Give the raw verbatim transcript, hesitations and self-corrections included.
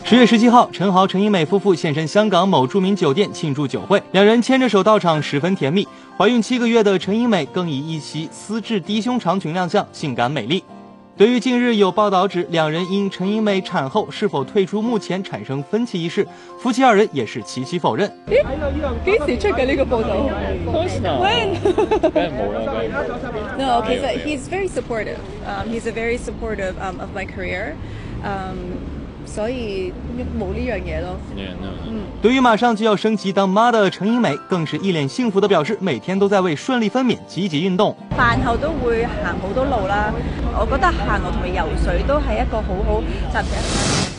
十月十七号，陈豪、陈英美夫妇现身香港某著名酒店庆祝酒会，两人牵着手到场，十分甜蜜。怀孕七个月的陈英美更以一袭丝质低胸长裙亮相，性感美丽。对于近日有报道指两人因陈英美产後是否退出幕前產生分歧一事，夫妻二人也是齊齊否認。 咦？幾時出嘅呢個報導 ？When？ 梗係冇啦，梗係冇。 No, because he's very supportive. Um, he's a very supportive um, of my career. Um, 所以冇呢樣嘢咯。 嗯，對於馬上就要升級當媽的陳英美，更是一臉幸福的表示，每天都在為順利分娩積極運動。 飯後都會行好多路啦，我覺得行路同埋游水都係一個好好集體。